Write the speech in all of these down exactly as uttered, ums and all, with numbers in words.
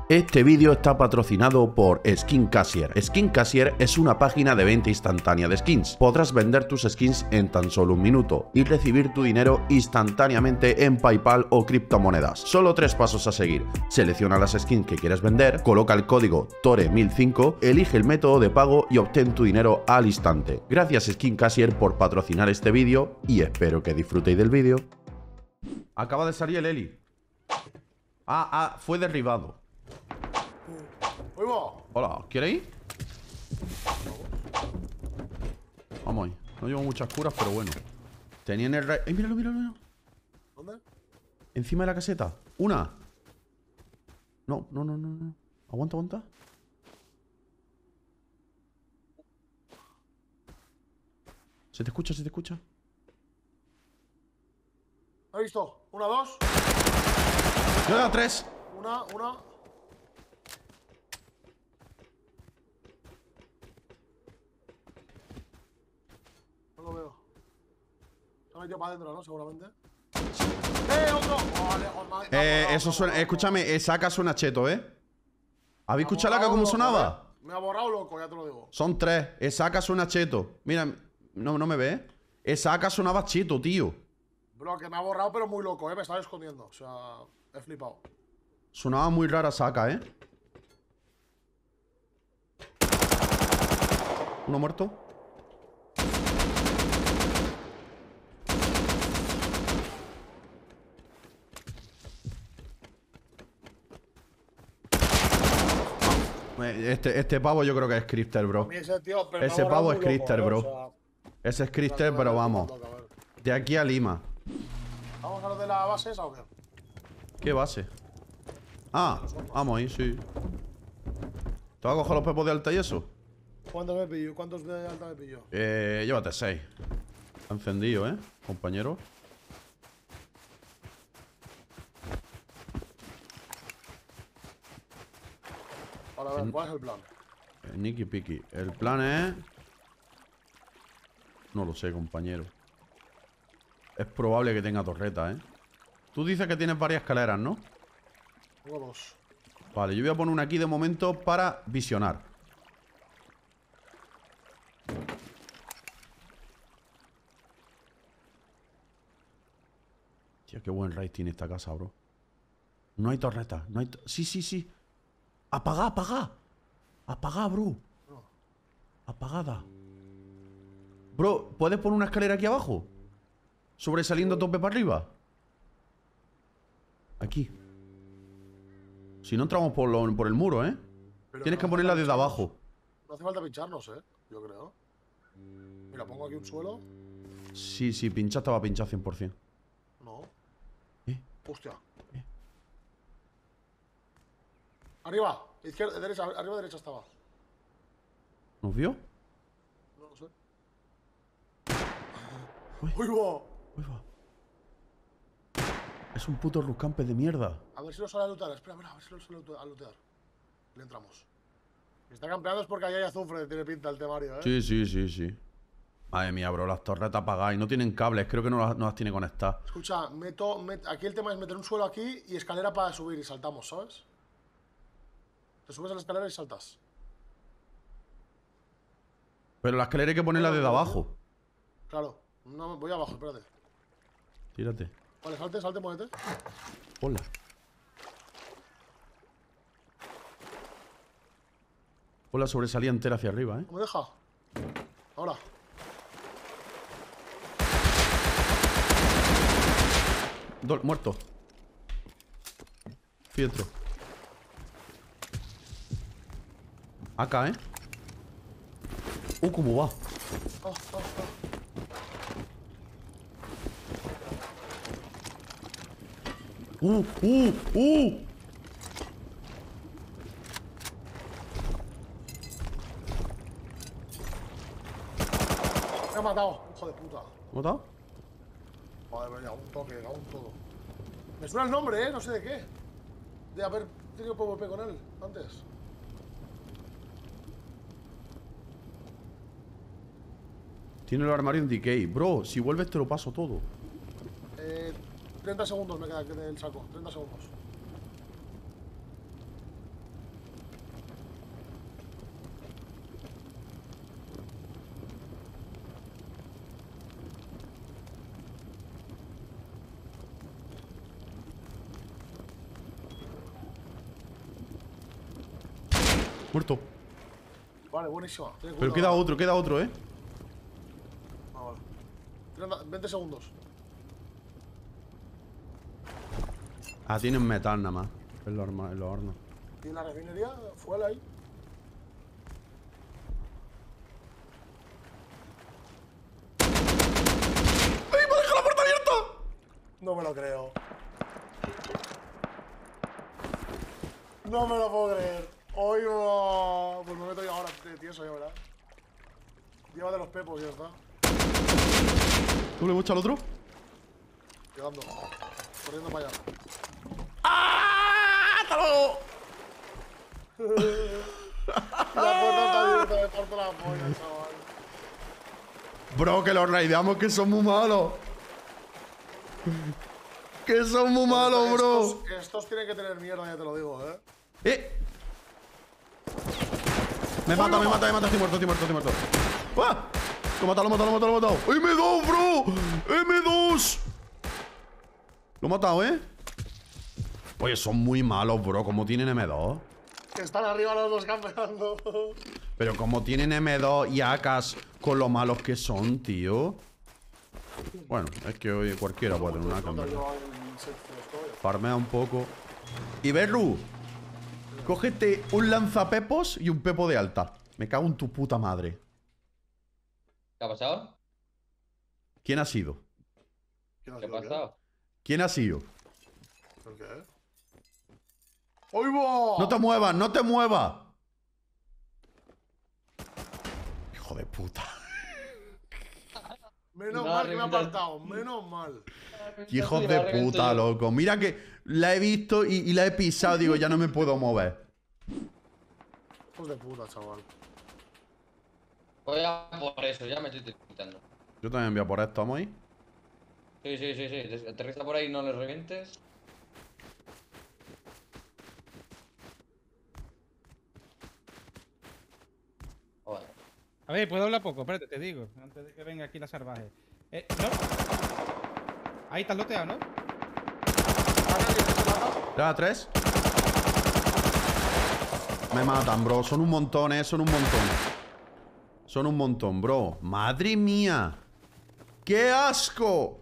Este vídeo está patrocinado por Skin Cashier. Skin Cashier es una página de venta instantánea de skins. Podrás vender tus skins en tan solo un minuto y recibir tu dinero instantáneamente en PayPal o criptomonedas. Solo tres pasos a seguir. Selecciona las skins que quieres vender, coloca el código T O R E mil cinco, elige el método de pago y obtén tu dinero al instante. Gracias Skin Cashier por patrocinar este vídeo y espero que disfrutéis del vídeo. Acaba de salir el heli. Ah, ah, fue derribado. Hola, ¿quieres ir? Vamos ahí. No llevo muchas curas, pero bueno. Tenían el... ¡Eh, míralo, míralo, míralo! ¿Dónde? Encima de la caseta. ¡Una! No, no, no, no, no. Aguanta, aguanta. ¿Se te escucha, se te escucha? ¿Has visto? Una, dos. Yo he dado tres. Una, una. No lo veo. Se ha metido para adentro, ¿no? Seguramente. ¡Eh, otro! Oh, lejos, ma- Eh, vamos, eso vamos, suena... vamos, Escúchame, esa acá suena cheto, ¿eh? ¿Habéis Me ha escuchado la acá borrado cómo loco, sonaba? ¿eh? Me ha borrado loco, ya te lo digo. Son tres. Esa acá suena cheto. Mira, no, no me ves. Esa acá sonaba cheto, tío. Bro, que me ha borrado, pero muy loco, ¿eh? Me estaba escondiendo. O sea, he flipado. Sonaba muy rara saca, ¿eh? Uno muerto. Este, este pavo yo creo que es Crifter, bro. A mí ese tío, pero me Ese ha borrado pavo es muy loco, Crifter, ¿eh? bro. O sea, Ese es Crifter, pero vamos. De aquí a Lima. ¿Vamos a lo de la base esa o qué? ¿Qué base? Ah, vamos ahí, sí. ¿Te vas a coger los pepos de alta y eso? ¿Cuántos me pillo? ¿Cuántos de alta me pillo? Eh, llévate seis. Está encendido, ¿eh, compañero? Ahora, a ver, ¿cuál es el plan? Eh, Niki Piki. El plan es... No lo sé, compañero. Es probable que tenga torreta, ¿eh? Tú dices que tienes varias escaleras, ¿no? Tengo dos. Vale, yo voy a poner una aquí de momento para visionar. Tío, qué buen raid tiene esta casa, bro. No hay torreta, no hay... To sí, sí, sí. Apagá, apagá. Apagá, bro. No. Apagada. Bro, ¿puedes poner una escalera aquí abajo? Sobresaliendo a tope para arriba. Aquí. Si no entramos por, lo, por el muro, ¿eh? Pero Tienes no que hace ponerla falta desde pincharnos. abajo. No hace falta pincharnos, eh. Yo creo. Mira, pongo aquí un suelo. Sí, sí, pincha estaba pinchado cien por cien. No. ¿Eh? Hostia. ¿Eh? Arriba. Izquierda, derecha. Arriba, derecha estaba. ¿Nos vio? No lo sé. Uy. ¡Uy, va! Uy, va. Es un puto ruscampe de mierda. A ver si lo sale a lootear. Espera, espera, a ver si lo sale a lootear. Le entramos. Si está campeando es porque ahí hay azufre. Tiene pinta el temario, eh. Sí, sí, sí, sí. Madre mía, bro, las torretas apagadas y no tienen cables. Creo que no las, no las tiene conectadas. Escucha, meto, met- aquí el tema es meter un suelo aquí y escalera para subir y saltamos, ¿sabes? Te subes a la escalera y saltas. Pero la escalera hay que ponerla desde abajo. Claro. No, voy abajo, espérate. Tírate. Vale, salte, salte, muévete. Hola. Hola, sobresalía entera hacia arriba, ¿eh? ¿No me deja? Ahora. Do muerto. Fietro. Acá, ¿eh? Uh, cómo va. Ah, ah, ah. Uh, uh, uh. Me ha matado, hijo de puta. ¿Cómo está? Joder, venga, un toque, a un todo. Me suena el nombre, eh, no sé de qué. De haber tenido P V P con él antes. Tiene el armario en decay. Bro, si vuelves te lo paso todo. Eh, treinta segundos me queda que del saco. treinta segundos. Muerto. Vale, buenísima. Tiene Pero culo. queda otro, queda otro, eh. Ah, vale. treinta, veinte segundos. Ah, tienen metal nada más. En los, en los hornos. Y en la refinería, fuera ahí. ¡Ey, me deja la puerta abierta! No me lo creo. No me lo puedo creer. Oigo. Pues me meto yo ahora de tieso, ya verás. Llévate los pepos y ya está. ¿Tú le hemos echado al otro? Llegando. Corriendo para allá. ¡Ah! ¡Hasta luego! Y la puerta está abierta, me parto la polla, chaval. Bro, que los raideamos, que son muy malos. Que son muy malos, bro. Estos, estos tienen que tener mierda, ya te lo digo, eh. ¡Eh! Me mata, me mata, me mata. Estoy muerto, estoy muerto, estoy muerto. ¡Ah! Lo he matado, lo he matado, lo he matado, lo he matado. ¡eme dos, bro! ¡eme dos! Lo he matado, ¿eh? Oye, son muy malos, bro. ¿Cómo tienen eme dos? Que están arriba los dos campeando. Pero como tienen eme dos y A Ks con lo malos que son, tío. Bueno, es que hoy cualquiera puede tener una A K, en verdad. Farmea un poco. Y Berru, cógete un lanzapepos y un pepo de alta. Me cago en tu puta madre. ¿Qué ha pasado? ¿Quién ha sido? ¿Qué ha pasado? ¿Quién ha sido? ¿Por qué? ¡Oigo! No te muevas, no te muevas. Hijo de puta. Menos No, mal que me ha reventar. apartado, menos mal. Hijos de puta, loco. Mira que la he visto y, y la he pisado. Digo, ya no me puedo mover. Hijos de puta, chaval. Voy a por eso, ya me estoy quitando. Yo también voy a por esto, ¿vamos ahí? Sí, sí, sí, sí. Aterriza por ahí, no le revientes. Joder. A ver, puedo hablar poco, espérate, te digo. Antes de que venga aquí la salvaje. Eh, ¿no? Ahí está loteado, ¿no? Ya, tres. Me matan, bro. Son un montón, eh. Son un montón. Son un montón, bro. ¡Madre mía! ¡Qué asco!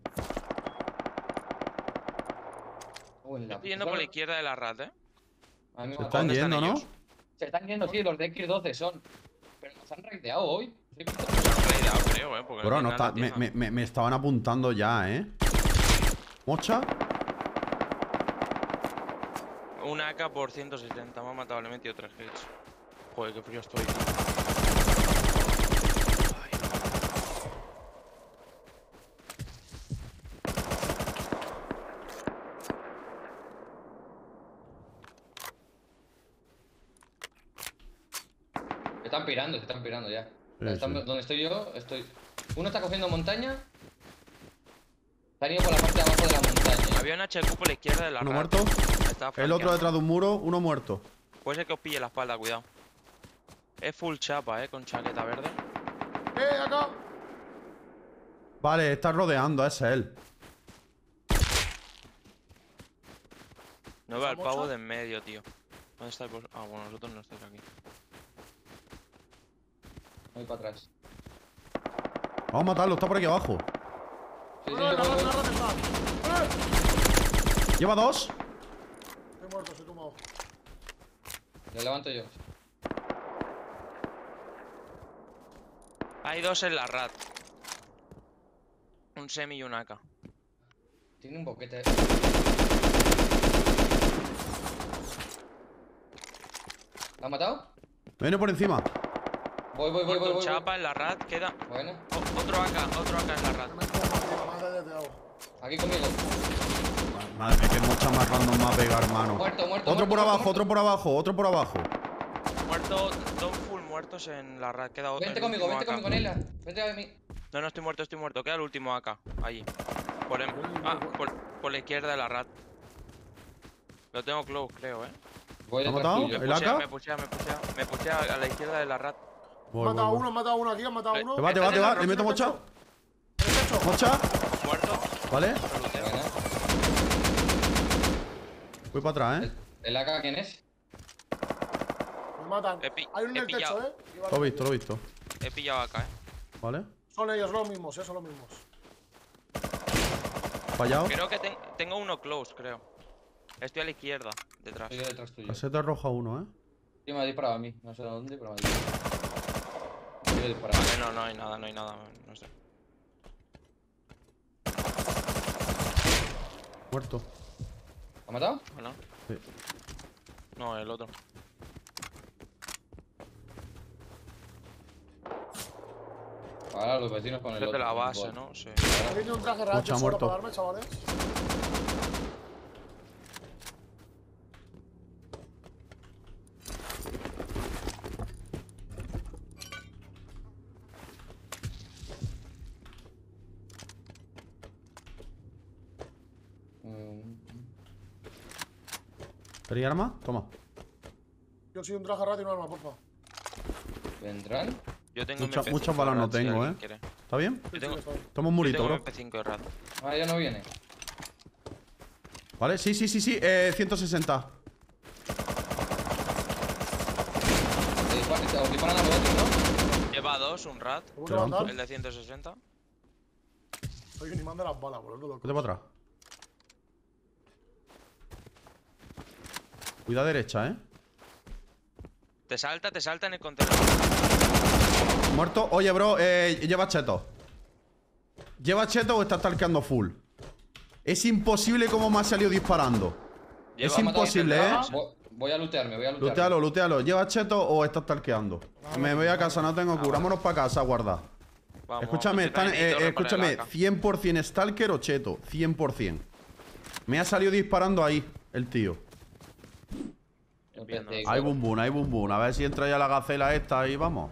Uy, la Estoy yendo por la izquierda de la rata, ¿eh? A mí me Se ha- están ¿Dónde yendo, están ¿no? ellos? Se están yendo, sí, los de equis doce son. Pero nos han raideado hoy. Sí, Se han raideado, creo, ¿eh? Porque Bro, no tienen está, la me, tija. me, me, me estaban apuntando ya, ¿eh? ¿Mocha? Una A K por ciento sesenta. Me ha matado, le he metido tres hits. Joder, qué frío estoy. Se están pirando, se están pirando ya. Sí, Están- sí. Donde estoy yo, estoy. Uno está cogiendo montaña. Se han ido por la parte de abajo de la montaña. Había un H Q por la izquierda de la Uno rata. muerto. Me estaba El otro flanqueando. detrás de un muro, uno muerto. Puede ser que os pille la espalda, cuidado. Es full chapa, eh, con chaqueta verde. ¡Eh, acá! Vale, está rodeando, ese es él. No veo al ¿Mocha? pavo de en medio, tío. ¿Dónde estáis vos? Ah, bueno, nosotros no estáis aquí. Voy para atrás. Vamos a matarlo, está por aquí abajo. Sí, sí, ¡Eh, la yo voy, rata, voy. la rata está! ¡Eh! Lleva dos. Estoy muerto, estoy tumbado. Lo levanto yo. Hay dos en la rat. Un semi y un A K. Tiene un boquete. ¿La has matado? Me viene por encima. Voy, voy, voy, Muerto voy, un voy. chapa en la rat, queda. Bueno, o- otro A K, otro A K en la rat. Me pongo más, más de te hago. aquí conmigo. Madre mía, que mucha más random me ha pegado, hermano. Muerto, muerto. Otro muerto, por muerto, abajo, muerto. otro por abajo, otro por abajo. Muerto, dos full muertos en la rat. Queda otro. Vente el conmigo, último vente A K. conmigo, Neila. Vente a mí. No, no estoy muerto, estoy muerto. Queda el último A K. Allí. Por, en- ah, por, por la izquierda de la rat. Lo tengo close, creo, eh. Voy ¿Lo has detrás matado? tuyo. Me ¿El A K? pushea, me pushea, me pushea. Me pushea a la izquierda de la rat. Voy, Han matado a voy, uno, voy. han matado a uno aquí, han matado a Eh, uno. Te va, te va, te va. Le meto mocha. Mocha. Muerto. Vale. Lo luteo. Buena. Voy para atrás, ¿eh? ¿El, el A K quién es? Me matan. He pi- Hay uno he en el techo, pillado. ¿eh? Y vale. Lo he visto, lo he visto. He pillado acá, eh. Vale. Son ellos los mismos, eh, son los mismos. Fallado. Creo que ten- tengo uno close, creo. Estoy a la izquierda, detrás. Estoy detrás tuyo. Caseta roja uno, ¿eh? Sí, me ha disparado a mí. No sé a dónde, pero me ha disparado. Yo he disparado. Vale, no, no hay nada, no hay nada, no sé. Muerto. ¿Ha matado? Bueno. Sí. No, el otro. Ahora los vecinos con el Desde otro. la con el base, bot. ¿no? Sí. ¿Alguien tiene un traje real Mucha solo muerto. para darme, chavales? Mm, ¿Queréis arma? Toma. Yo soy un traje real y un arma, porfa. ¿Vendrán? Yo tengo Mucha- M P cinco muchas balas no Rat, si tengo, alguien eh. quiere. ¿Está bien? Yo tengo, Sí, está bien. Toma un yo murito, tengo bro. M P cinco de Rat. Ah, ya no viene. Vale, sí, sí, sí, sí. Eh, ciento sesenta. Te disparan, te- os disparan a los otros, ¿no? Lleva dos, un Rat. ¿Te voy Te a levanto. levantar? El de ciento sesenta. Soy un imán de las balas, boludo, loco. Vete para atrás. Cuida derecha, ¿eh? Te salta, te salta en el contenedor. Muerto. Oye, bro, eh, lleva cheto. ¿Lleva cheto o estás talqueando full? Es imposible como me ha salido disparando. Lleva- Es imposible, ¿eh? Voy, voy a lootearme, voy a lootearme. Lootealo, lootealo. ¿Lleva cheto o estás talqueando? Me voy a casa, no tengo cura. Vámonos para casa, guarda. Vamos, Escúchame, estoy están, eh, tranquilito, escúchame, repara la A K. cien por cien Stalker o cheto. cien por cien. Me ha salido disparando ahí, el tío. Yo Viendo. pensé, Hay bum bum, hay bum bum. A ver si entra ya la gacela esta y vamos.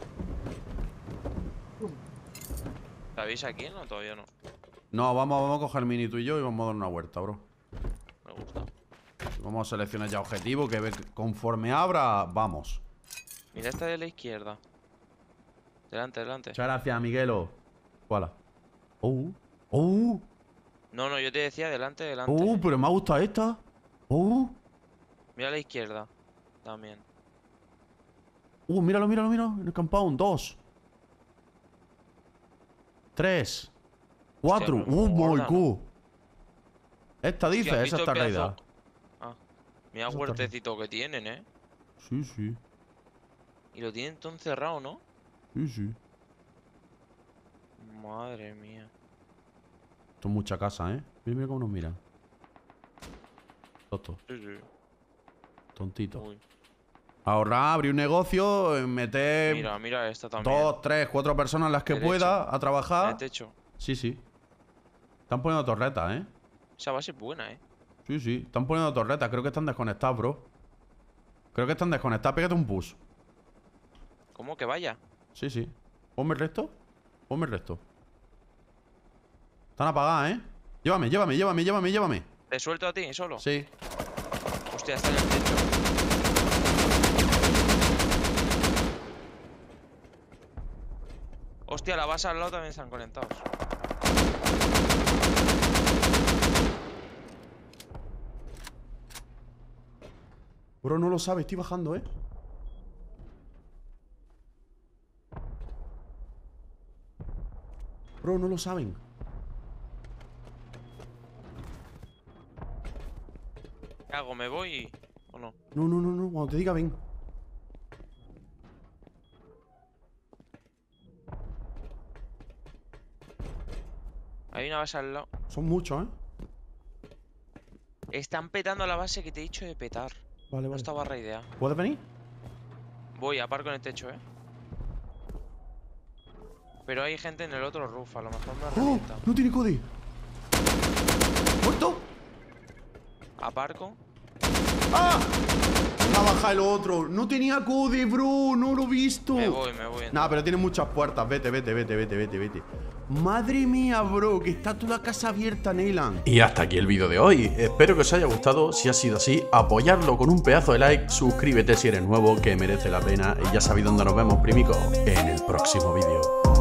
¿Te avisa aquí? No, todavía no. No, vamos, vamos a coger mini tú y yo y vamos a dar una vuelta, bro. Me gusta. Vamos a seleccionar ya objetivo, que ve- conforme abra, vamos. Mira esta de la izquierda. Delante, delante. Muchas gracias, Miguelo. ¿Cuál? Oh, oh, No, no, yo te decía delante, delante. oh, pero me ha gustado esta. Oh, Mira a la izquierda. También. uh, míralo, míralo, míralo. En el compound, dos. Tres. Cuatro. Hostia, Uh, muy gorda, cool. Esta dice, Hostia, ¿has esa visto está el pedazo? raida. Ah. Mira el Esa está huertecito que tienen, eh. Sí, sí. Y lo tienen todo encerrado, ¿no? Sí, sí. Madre mía. Esto es mucha casa, ¿eh? Mira, mira cómo nos miran. Tonto, Sí, sí. tontito. Uy. Ahorrar, abrir un negocio, eh, meter Mira, mira esta también. dos, tres, cuatro personas las que Derecho. pueda a En el trabajar. techo. Sí, sí. Están poniendo torretas, ¿eh? Esa base es buena, eh. Sí, sí. Están poniendo torretas. Creo que están desconectados, bro. Creo que están desconectados. Pégate un push. ¿Cómo que vaya? Sí, sí. Ponme el resto. Ponme el resto. Están apagadas, ¿eh? Llévame, llévame, llévame, llévame, llévame. ¿Te suelto a ti solo? Sí. Hostia, está en el techo. Hostia, la base al lado también están conectados. Bro, no lo sabe. Estoy bajando, ¿eh? Bro, no lo saben. ¿Qué hago? ¿Me voy o no? No, no, no, no. Cuando te diga, ven. Hay una base al lado. Son muchos, ¿eh? Están petando la base que te he dicho de petar. Vale, No vale. estaba raidea. ¿Puedes venir? Voy, aparco en el techo, eh. Pero hay gente en el otro roof, a lo mejor me ¡Oh! revienta. ¡No tiene Cody! ¡Muerto! Aparco. ¡Ah! Ha bajado el otro. No tenía Cody, bro. No lo he visto. Me voy, me voy. Nah, pero tiene muchas puertas. Vete, vete, vete, vete, vete, vete. Madre mía, bro, que está toda la casa abierta, Neyland. Y hasta aquí el vídeo de hoy. Espero que os haya gustado. Si ha sido así, apoyarlo con un pedazo de like. Suscríbete si eres nuevo, que merece la pena. Y ya sabéis dónde nos vemos, primico, en el próximo vídeo.